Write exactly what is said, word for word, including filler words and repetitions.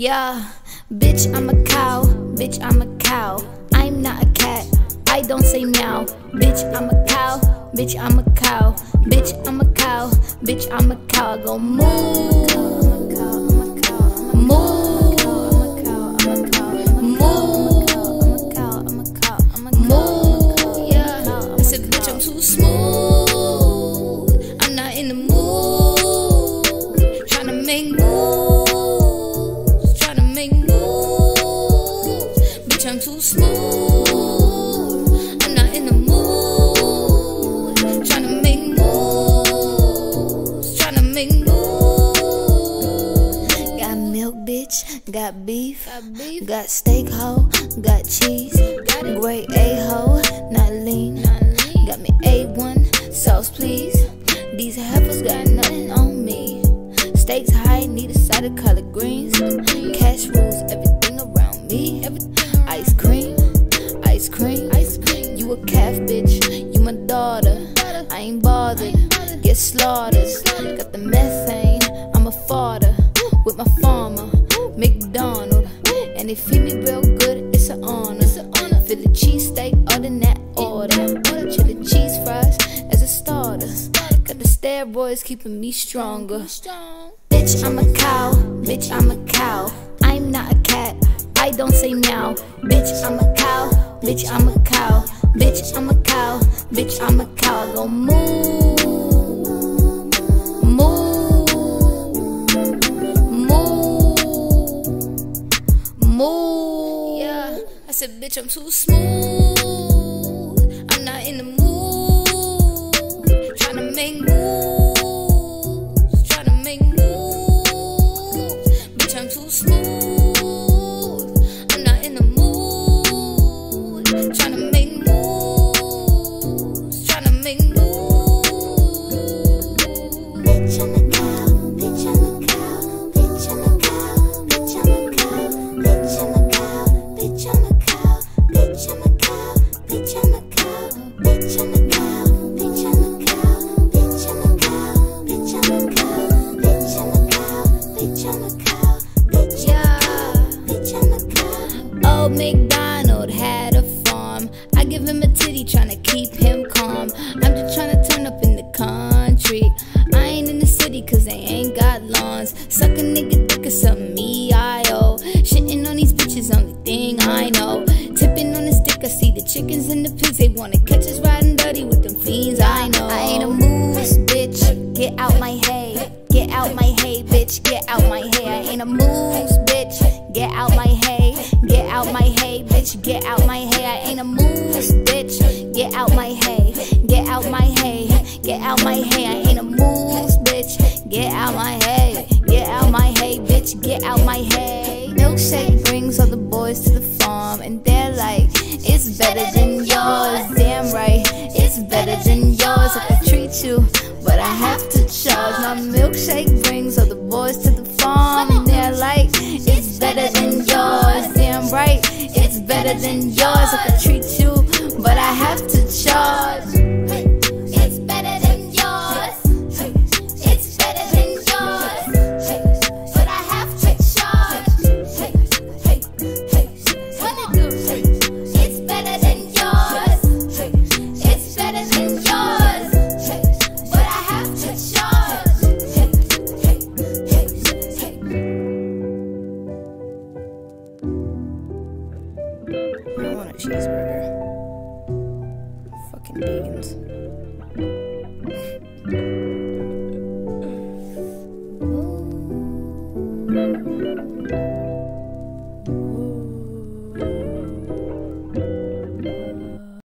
Yeah, bitch, I'm a cow, bitch, I'm a cow. I'm not a cat, I don't say meow. Bitch, I'm a cow, bitch, I'm a cow. Bitch, I'm a cow, bitch, I'm a cow. I go moo, moo. Too smooth, I'm not in the mood. Tryna make moves, tryna make moves. Bitch, I'm too smooth, I'm not in the mood. Tryna make moves, tryna make moves. Got milk, bitch, got beef, got, beef. Got steak, ho, got cheese, got it. Great A-ho, not lean. Got me A one, sauce please. These heifers got nothing on me. Stakes high, need a side of collard greens. Cash rules everything around me. Ice cream, ice cream, ice cream. You a calf, bitch, you my daughter. I ain't bothered, get slaughtered. Got the methane, I'm a fodder. With my farmer, McDonald. And they feed me real good, it's an honor. Philly cheesesteak, other than that order. Chili cheese fries as a starter. Got the steroids keeping me stronger. Bitch, I'm a cow, bitch, I'm a cow. I'm not a cat, I don't say meow. Bitch, I'm a cow, bitch, I'm a cow. Bitch, I'm a cow, bitch, I'm a cow. I go moo, moo, moo, moo. Yeah, I said, bitch, I'm too smooth. I'm not in the mood. Tryna make moves, tryna make moves. Bitch, I'm too smooth. I'm not in the mood. Tryna make moves, tryna make moves. Bitch, I'm a cow, bitch, I'm a cow, bitch, I'm a cow, bitch, I'm a cow, bitch, I'm a cow, bitch, I'm a cow, bitch, I'm a cow, bitch, I'm a cow, bitch, I'm a cow, bitch, I'm a cow, bitch, I'm a cow, bitch, I'm a cow, bitch, I'm a cow, bitch, I'm a cow, bitch, yeah, bitch, I'm a cow. Old MacDonald had a farm. I give him a titty tryna keep him calm. I'm just tryna turn up in the country. I ain't in the city cause they ain't got lawns. Suck a nigga dick or something, me I O. Shitting on these bitches, only thing I know. Tipping on the stick, I see the chickens and the pigs. They wanna catch us riding dirty with them fiends, I know. I ain't a moose, bitch, get out my hay. Get out my hay, bitch, get out my hay. I ain't a moose, bitch, get out my hay. Get out my hay, bitch, get out my hay. I ain't a moose, bitch, get out my hay. Get out my hay, get out my hay. I ain't a moose, bitch, get out my hay. Get out my hay, bitch, get out my hay. Milkshake brings all the boys to the farm, and they're like, it's better than yours. Damn right, it's better than yours. I could treat you, but I have to charge. My milkshake brings all the boys to the farm, and they're like, it's better than yours. Damn right, it's better than yours. I could treat you, but I have to charge. It's better than yours. It's better than yours, but I have to charge. What it do? It's better than yours. It's better than yours, but I have to charge. I want a cheese.